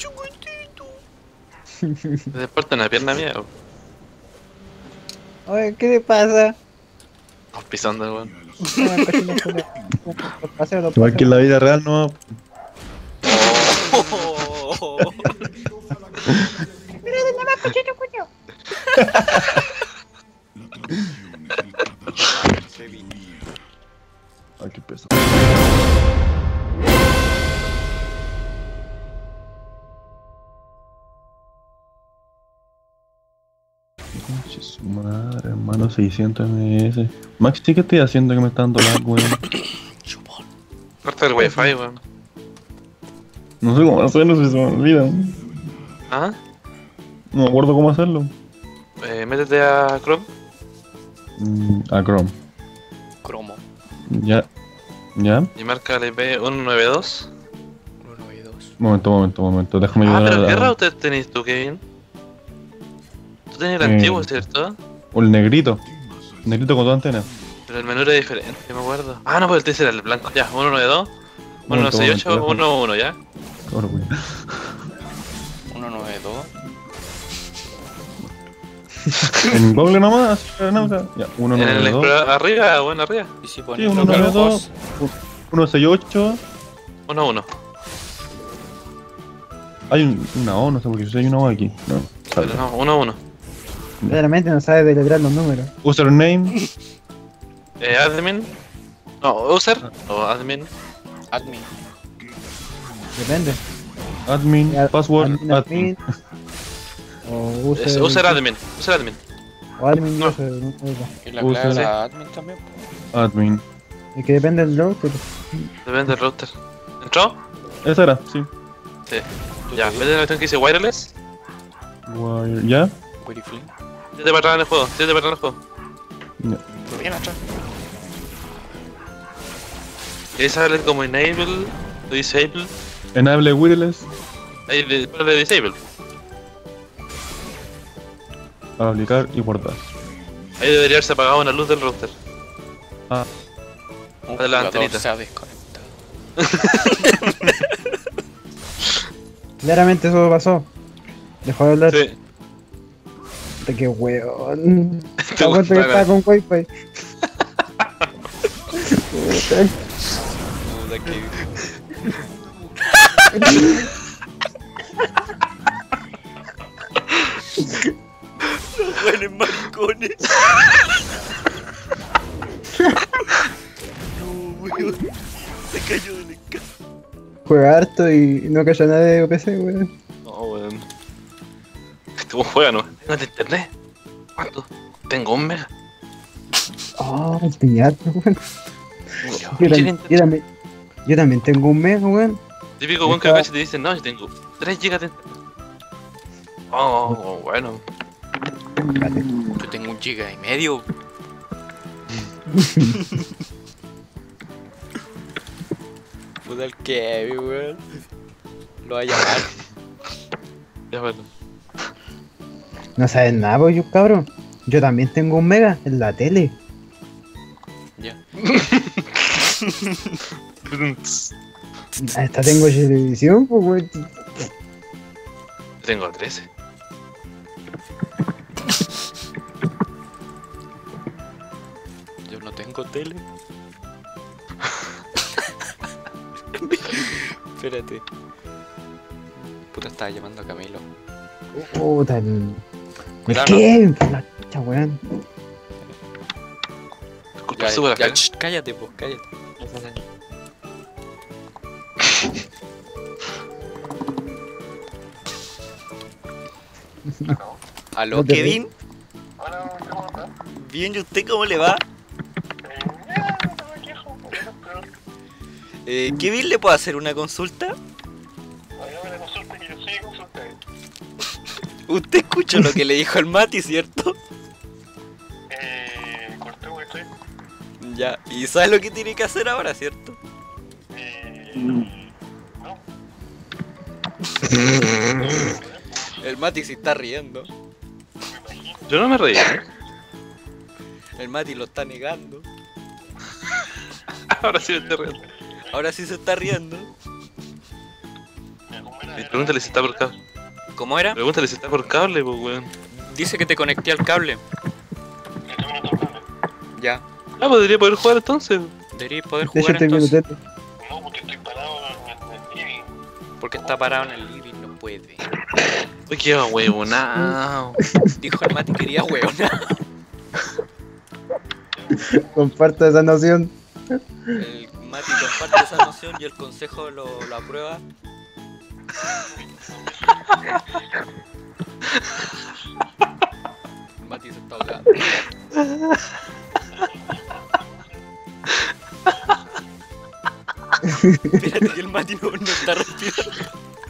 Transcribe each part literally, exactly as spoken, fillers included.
Me despierta en la pierna mía. Oye, ¿qué le pasa? Vamos pisando, weón. No, el cochino culiao. Los paseos, los Igual que en la paseos. vida real no. Oh. Mira, ¿dónde va, cochino culiao? Ay, qué peso. Conche su madre, hermano, seiscientos M S. Maxi, ¿qué estoy haciendo que me está dando lag, weón? Chupón. Corta el wifi, weón. No sé cómo hacerlo si se me olvida. ¿Ah? No me acuerdo cómo hacerlo. Eh, métete a Chrome. Mm, a Chrome. Cromo. Ya. ¿Ya? Y marca el I P ciento noventa y dos. uno y dos. Momento, momento, momento. Déjame Ah, ayudar pero a- ¿qué a- router tenés tú, Kevin? Tú tenés el Eh. antiguo, ¿cierto? O el negrito. Negrito con dos antenas. Pero el menú era diferente, me acuerdo. Ah, no, pues el T era el blanco. Ya, ciento noventa y dos, Momento, ciento noventa y ocho, momento, ciento uno, ya. Cabrón, weón. uno nueve dos. En Google nomás, así, no, o sea, ya, uno En el nueve dos. explorador, arriba, bueno, arriba. Y si Sí, pones uno local nueve dos. host, uno seis ocho. uno uno. Hay un, una O, no sé por qué si hay una O aquí. No, Pero salta. no, uno uno. Claramente no sabe deletrear los números. Username. Eh, admin. No, user. O admin. admin. Depende. Admin. Ad- Password. admin, Admin. admin, O user, Es user admin. User admin. O admin No. user, no sé. Y la User. clave la admin también. Admin. Es que depende del router. Depende del router. ¿Entró? Esa era, sí. Sí. Ya, vete a la opción que dice wireless. Wire- ¿Ya? Very flink. Tírate para atrás en el juego. Tírate para atrás en el juego. Ya. Bien atrás. Y ahí sale como enable o disable. Enable wireless. Ahí le ponle disable. Para aplicar y guardar. Ahí debería haberse apagado una luz del router. Ah, Un De la jugador antenita. se ha desconectado. Claramente eso pasó. Dejó de hablar. Sí. Puta, qué weón. Te Te cuenta que gusta, estaba con wifi. Puta. Puta que- Los buenos maricones. No, weón. Se cayó del escalón. Juega harto y no calla nadie de P C, weón. No, weón. Este weón juega, ¿no? Tengo de internet. ¿Cuánto? Tengo un mega. Oh, el piñato, weón. Yo, Yo, yo tam- yo también, yo también tengo un mega, weón. Típico weón que a veces te dicen, no, yo tengo tres gigas de internet. Oh, oh, bueno. Yo tengo un giga y medio. Puta el Kevin, weón. Lo va a llamar. Ya bueno. No sabes nada, pues, yo, cabrón. Yo también tengo un mega en la tele. Ya. Hasta tengo televisión, pues, weón. Tengo trece. Yo no tengo tele. Espérate. Puta, estaba llamando a Camilo. Puta, el. ¿El Cuidado, qué? La chucha, weón. Disculpa, Ya, sube la ya, cara. ch, cállate, pues, cállate. ¿Aló, No te Kevin? Bien, ¿y usted cómo le va? Eh, Kevin, ¿le puedo hacer una consulta? Usted escuchó lo que le dijo el Mati, ¿cierto? Eh, corté wifi. Ya, y sabe lo que tiene que hacer ahora, ¿cierto? Eh, no. El Mati se está riendo. Yo no me reí. ¿eh? El Mati lo está negando. Ahora sí me estoy riendo. Ahora sí se está riendo. Mira, era? Era- Pregúntale si está por cable. ¿Cómo era? Pregúntale si está por cable, pues weón. Dice que te conecté al cable. que tengo una tornada. Ya. Ah, podría poder jugar entonces. Deberías poder jugar Déjate entonces. minutete. No, porque estoy parado en el living. Porque está parado en el living, no puede. Uy, qué huevonao. Dijo el Mati quería huevona. Comparto esa noción. El Mati comparte esa noción y el consejo lo, lo aprueba. El Mati se está ahogando. Espérate que el Mati no, no está respirando.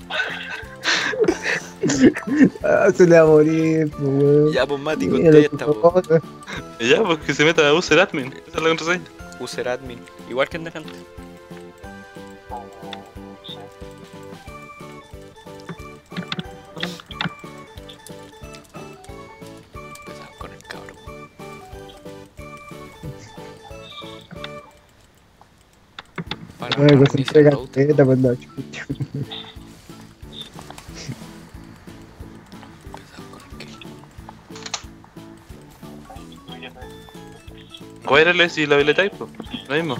Ah, se le va a morir, pues, weón. Ya, pues Mati, Mira, contesta, tu po. cosa. Ya, pues que se meta a user admin. Esa es la contraseña. User admin. Igual que en delante. Empezamos con el cabrón. Para Bueno, pues se reiniciar el entrega router. caleta, pues la chucha. Empezamos con el que. Wireless y la Type, pues. Lo mismo.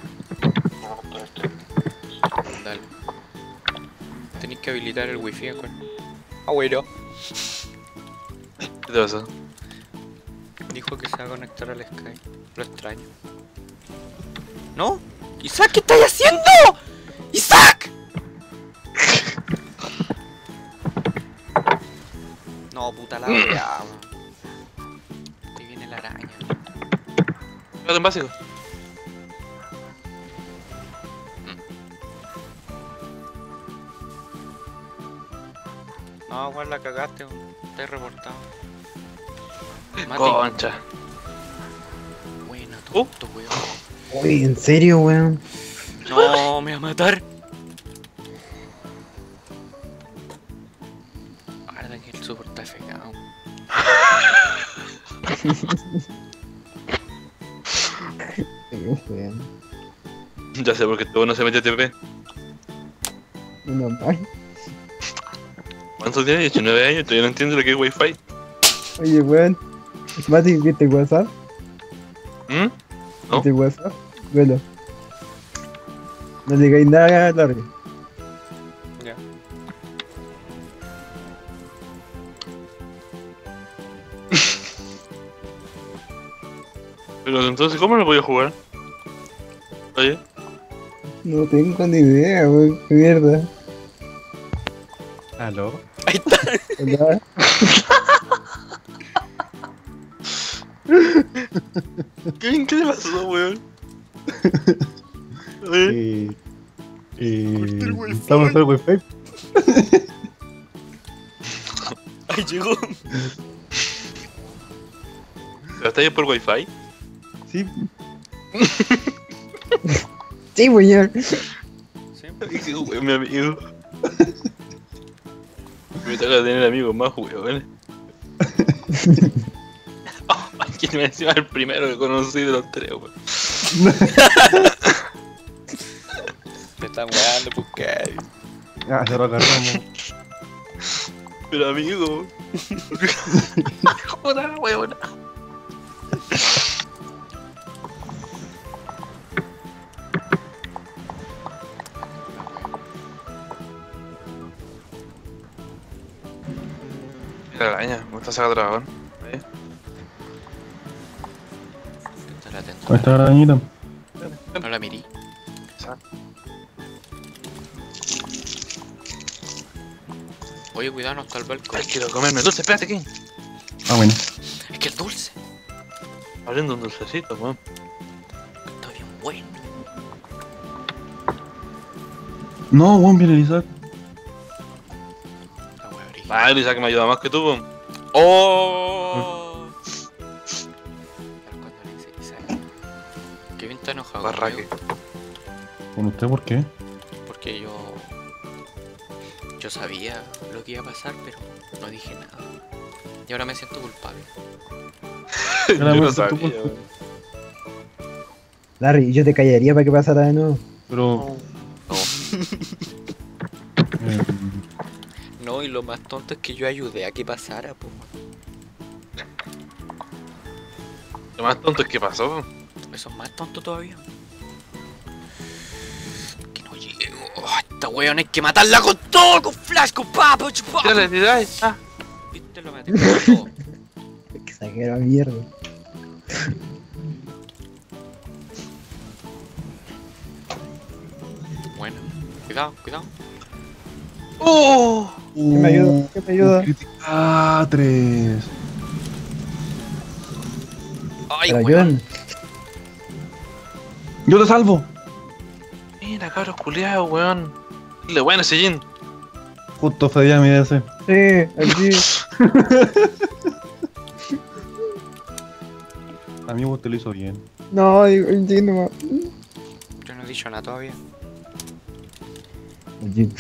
Dale. Tenéis que habilitar el wifi con. Ah, bueno. ¿Qué te pasa? Dijo que se va a conectar al Skype. Lo extraño. ¿No? ¡Isaac, qué estás haciendo! ¡Isaac! No, puta la wea. Te viene la araña. Quédate en básico. No, igual la cagaste, te he reportado. Mati. Concha. Buena, Uh. tonto, weón. Uy, ¿en serio, weón? No, me va a matar. Guarda que el super está fegado. Sí, weón. Ya sé por qué este no se metió a T P. Menos mal. ¿Cuántos tiene? diecinueve años, todavía no entiendo lo que es Wi-Fi. Oye, weón. Mati, ¿viste WhatsApp? ¿Mm? ¿No? ¿Viste WhatsApp? Velo. No le digáis nada a Larry. Ya. Pero entonces, ¿cómo lo voy a jugar? Oye, No tengo ni idea, weón. Qué mierda. ¿Aló? Ahí está. Hola. ¿qué, ¿qué te pasó, weón? Oye, Eh, eh, Corté el wifi. ¿Estamos en el wifi? Ahí llegó. ¿pero estás ahí por Wi-Fi? Sí. Sí, weón. Sí. Qué weón, mi amigo. Me toca tener amigos más weones. Oh, ¿quién me encima el primero que conocí de los tres, weón? Te están weando, pues qué. Ah, se lo agarramos. Pero amigo. Joder, weón. Mira la araña, me está sacando dragón. Ahí. Estar atento. ¿Cómo está la arañita? No la mirí. Exacto. Oye, cuidado, no está el balcón. Ay, quiero comerme dulce, espérate, King. Ah, bueno. Es que es dulce. Abriendo un dulcecito, weón. Está bien bueno. No, weón, viene el Isaac. La wea abrí. Ah, Lisa que me ayuda más que tú, weón. ¡Oh! Pero cuando le dice Isaac. Que bien está enojado. Barraque. conmigo, ¿Con usted por qué? Porque yo. Yo sabía lo que iba a pasar, pero no dije nada. Y ahora me siento culpable. Yo no Claramente sabía, tu culpa. weón. Larry, yo te callaría para que pasara de nuevo. Pero. No. eh, No, y lo más tonto es que yo ayudé a que pasara, po. Lo más tonto es que pasó. Eso es más tonto todavía. Que no llego. Oh, esta weón hay que matarla con todo, con flash, con papo, chupa. Tírale, tírale. Ah, Viste, lo maté con todo. Que saqué la mierda. Bueno, cuidado, cuidado. ¡Oh! ¿Qué me ayuda? ¿Qué me ayuda? Ah, tres. Ay, Pero weón. ayúdenme. Yo te salvo. Mira, cabros culiados, weón. Dile, bueno ese Jin. Justo fue mi D S. Sí, aquí. Amigo, te lo hizo bien. No, digo, el Jin no. Yo no he dicho nada todavía. El Jin.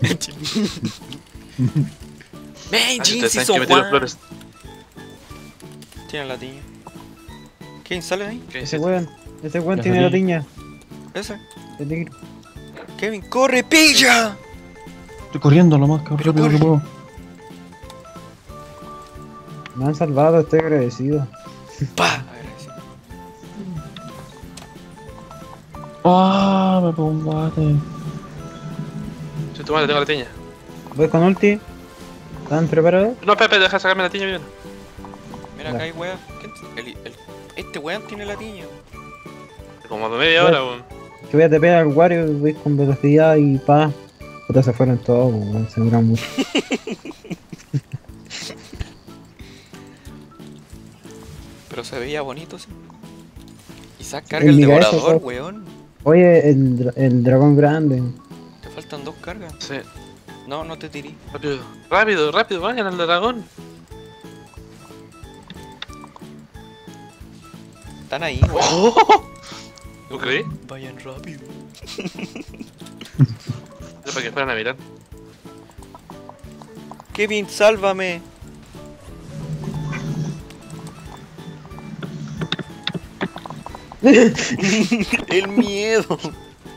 Ven, Ah, Jin, ustedes si saben son que me tiro Juan. flores. Tiene la tiña. ¿Quién sale ahí? ¿Qué Ese dices? weón. Ese weón Ya tiene salí. la tiña. Ese. El negro. Kevin, corre, pilla. Estoy corriendo lo más cabrón Pero rápido que corre. puedo. Me han salvado, estoy agradecido. Pa. A ver, ahí sí. Ah, me pegó un guate. Si tu madre tengo la tiña. Voy con ulti. ¿Están preparados? No, Pepe, deja de sacarme la tiña bien. Mira, Ya. acá hay weón. ¿Quién t- el- el- Este weón tiene la tiña. Como de media hora, weón. Que voy a tepear al Wario, voy con velocidad y pa. Puta, se fueron todos, weón. Se demoran mucho. Pero se veía bonito, sí. Isaac carga El el Miguel, devorador, eso. weón. Oye, el, dra- el dragón grande. Te faltan dos cargas. Sí. No, no te tiré. Rápido, rápido, rápido, vayan al dragón. Están ahí, weón. ¡Oh! ¿Tú creí? Vayan rápido. Era para que fueran a mirar. Kevin, sálvame. El miedo. Puta,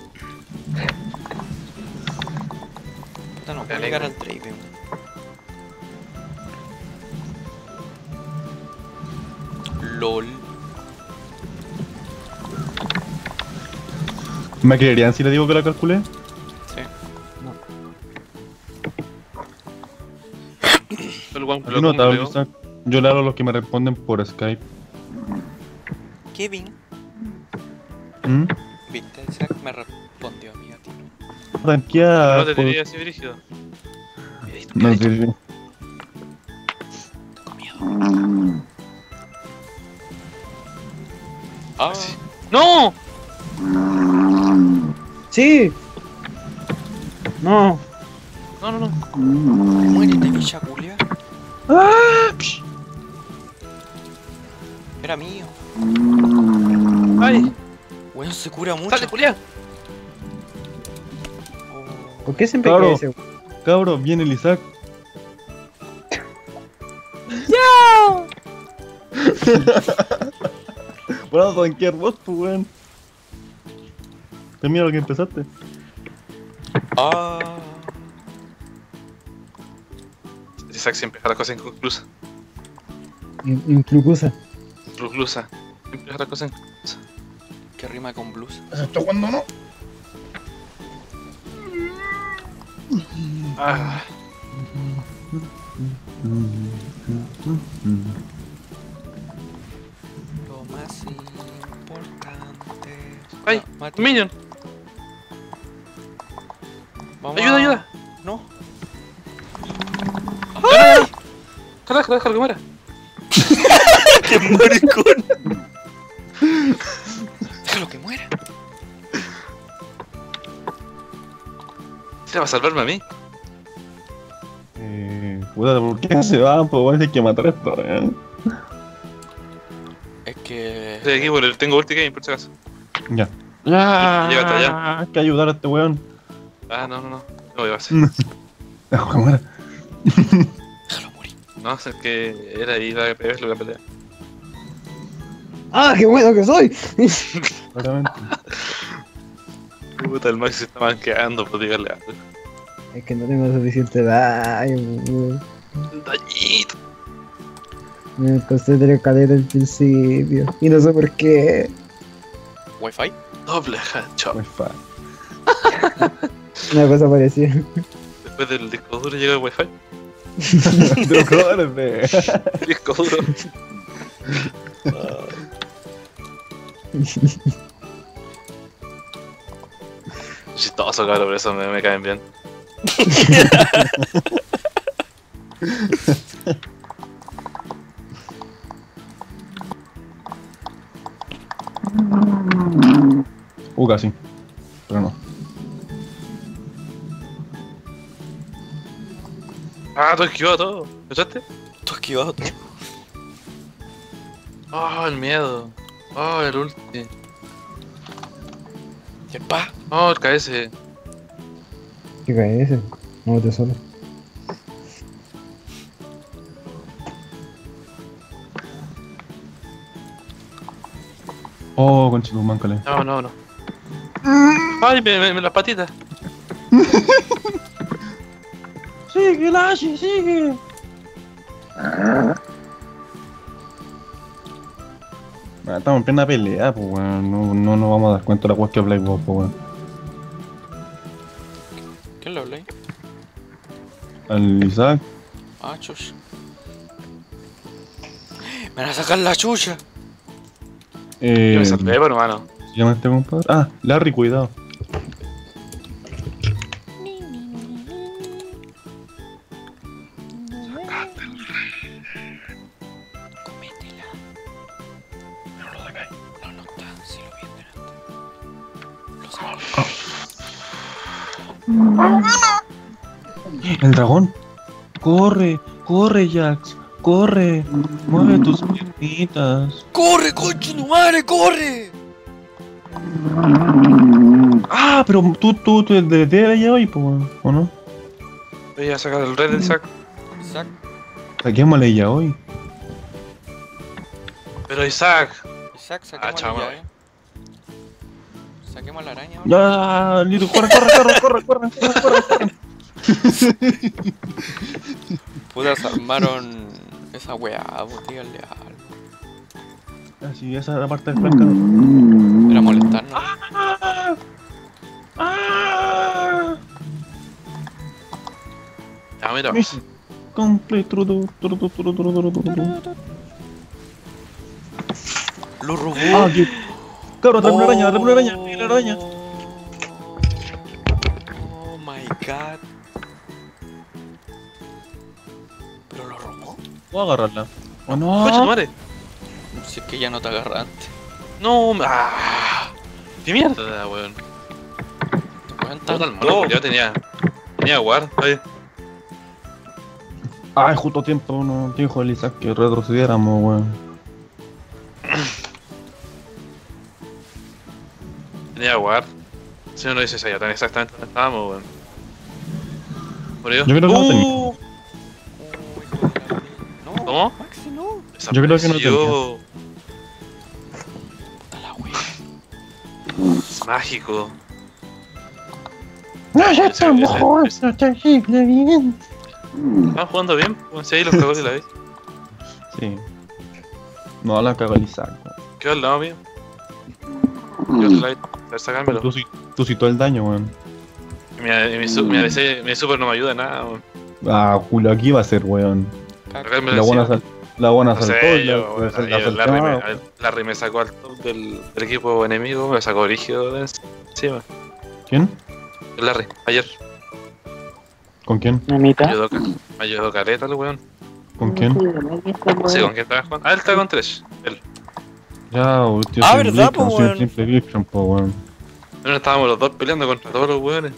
no puedo Dale, llegar güey. al Draven. LOL. ¿Me creerían si le digo que la calculé? Sí. El guan Aquí no te hablo, Isaac. Yo le hablo a los que me responden por Skype. Kevin. ¿Mm? Viste, Isaac me respondió a mí a ti. Tranquila. No te por- tiré así, brígido. No te diré. Tengo miedo. Ah, Sí. ¡No! ¡Sí! No. No, no, no. muérete, bicha culia. ¡Ah! Psh. Era mío. ¡Ay! Weón, se cura mucho. ¡Sale, Julián! Oh. ¿Por qué siempre Claro. cae ese? Cabro, viene el Isaac. Bueno, cualquier voz, pues, weón. Termina lo que empezaste. Ah. Isaac siempre deja las cosas inconclusas. In- Inclucusa. Inconclusa. Siempre deja las cosas inconclusas. Que rima con blues. ¿Esto cuando no? Ah, Lo más importante. ¡Ay! Ah, Mati, ¡Minion! vamos ¡Ayuda, a- ayuda! No. ¡Ay! ¡Carajo, déjalo que muera! ¡Qué maricón! Déjalo que muera. ¿Se va a salvarme a mí? Eh, puta, ¿por qué se van? Pues bueno, hay que matar esto, weón. Es que. Estoy aquí, bueno, tengo ulti game, por si acaso. Ya. Ya. Llega hasta allá. Hay que ayudar a este weón. Ah, no, no, no. No voy a hacer. Dejo que muera. Déjalo morir. No, es que era ahí la que es lo que pelea. ¡Ah, qué bueno que soy! Claramente. Puta, el Maxi se está manqueando por llegarle algo. Es que no tengo suficiente daño, weón. Dañito. Me costé tres caletas al principio. Y no sé por qué. ¿Wi-Fi? Doble headshot. Wi-Fi. Una cosa parecida. Después del disco duro llega el wifi. De colores de. Disco duro. Chistoso, cabrón, por eso me, me caen bien. Uh, casi. Pero no. Ah, tú esquivado todo. ¿Escuchaste? Tú esquivado todo. Oh, el miedo. Oh, el ulti. Y el pa. Oh, el K S. ¿Qué cae ese? No te solo. Oh, conchito, máncale. No, no, no. Ay, me, me, me las patitas. Sigue, Lashi, sigue. Ah, estamos en plena pelea, pues weón. No, no nos vamos a dar cuenta de la weá que Black Box, pues weón. ¿Quién lo habla ahí? Al Isaac. Ah, chucha. Me van a sacar la chucha. Eh, Yo me salvé, por hermano. ¿Se llama este compadre? Ah, Larry, cuidado. Cométela. No lo sacáis. No, no está. Si lo vi delante. Lo saco. El dragón. Corre, corre, Jax. Corre. Mueve tus piernitas. ¡Corre, concha tu madre, corre! Ah, pero tú, tú, tú, de de allá hoy, pues, ¿o no? Voy a sacar el red del saco. Isaac. Saquémosle ya hoy. Pero Isaac. Isaac, Ah, saquemos chamo. la llave. Saquemos la araña. ¿no? Ya, Lito, corre, corre, corre, corre, corre, corre, corre, corre. Putas armaron esa weá, vos díganle algo. Así, esa es la parte del flanco. Era molestarnos. ¡Ah! ¡Ah! Ya, mira. Mission complete. Turu, turu, turu, turu, turu, turu, turu. Lo robó. Ah, aquí. Cabrón, trae una araña, trae una araña, trae una araña. Oh my god. ¿Pero lo robó? Voy a agarrarla. ¿O Coche, tu no? madre. Si es que ya no te agarra antes. No, me- ah. ¿Qué mierda, weón? Cuentan Puta el mono, yo tenía. Tenía guard, ahí. Ay, justo a tiempo no dijo el Isaac que retrocediéramos, weón. Tenía guard. Si no lo dices allá, tan exactamente donde estábamos, weón. Murió. Yo creo que no Uh, tenía. Oh, hijo de la- No, ¿Cómo? Maxi, no. Yo creo que no desapareció. Puta la wea. Es mágico. No, ya estamos estamos jugando terrible bien. Están jugando bien, weón. Si ahí los cagó de la vez. Sí. No, la cagó el Isaac, weón. Quedó al lado mío. Yo te la voy a sacármelo. Tú, sí- tú sí todo el daño, weón. Mi, mi, su- mi A D C, mi super no me ayuda en nada, weón. Ah, Julio, aquí va a ser, weón. Caca. Sacármelo La buena, encima. sal, la buena No saltó sé, y la, yo, weón, la, la yo- Larry, saltaba. me, Larry me sacó al top del, del equipo enemigo, me sacó rígido de encima. ¿Quién? El Larry, ayer. ¿Con quién? Me ayudó, ca- me ayudó careta el weón. ¿Con quién? No sé con quién estaba jugando. Ah, él está con tres. Él. Ya, weón, tío, Ah, soy ¿verdad, Blitzcrank, po, soy weón? un simple Blitzcrank, po, weón. Pero estábamos los dos peleando contra todos los weones.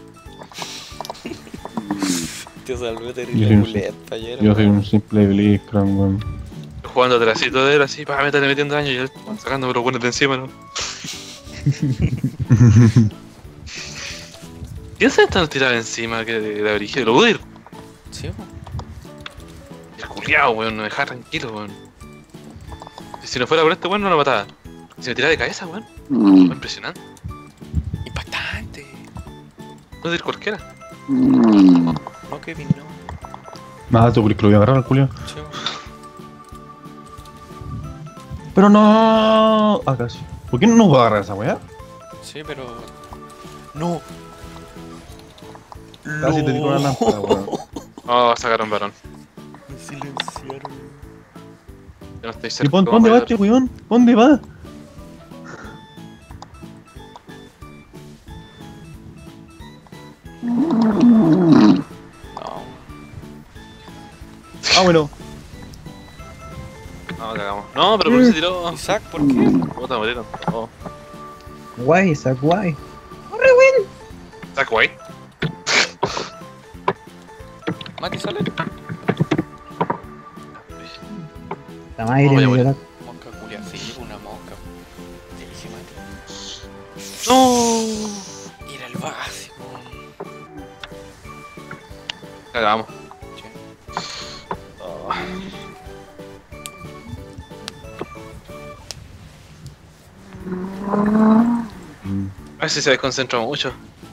Tío, salvé Yo terrible soy un- muleta ayer. Yo soy weón. un simple Blitzcrank, weón. Yo jugando atrásito de él así, pa, métale metiendo daño y él sacándome los buenos de encima, ¿no? ¿Quién se está tirado encima que de, de origen? Lo Udir. Sí, po. El culiao, weón, no me dejaba tranquilo, weón. Y si no fuera por este weón, no lo mataba. Si me tiraba de cabeza, weón. Fue impresionante. Impactante. Udir cualquiera. No, Kevin, no. Ah, te que lo voy a agarrar al Julio. Sí, weón. Pero no. Ah, casi. ¿Por qué no nos va a agarrar esa weá? Sí, pero. No. Casi te tiro una lámpara, weón. Oh, sacaron varón. Me silenciaron. Yo no estoy ¿Y cerca. pon- ¿cómo dónde me va ayudar? este weón? ¿Dónde va? No. Ah, bueno. No, cagamos. No, pero por qué se tiró. Isaac, ¿por qué? Puta, murieron. Oh. Guay, Isaac, guay. Zack White. Mati, sale. La madre No, me ya dio la... Mosca culia, sí, una mosca. Te dije, Mati. No. Era el básico. Cagamos. Che. Oh. Mm. A ver si se desconcentra mucho.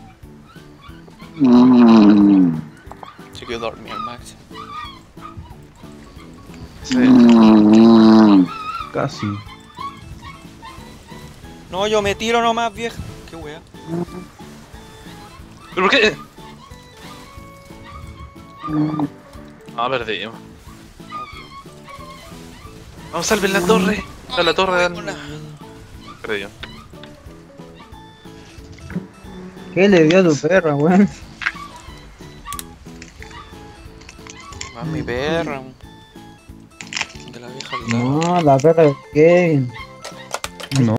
Se quedó dormido el Max. Sí. Casi. No, yo me tiro nomás, vieja. Qué wea. ¿Pero por qué? Ah, perdimos. Vamos, salven la torre. A la torre del... Perdió. ¿Qué le dio a tu perra, weón? Más mi perra. De la vieja al lado. No, la perra de Kevin. No.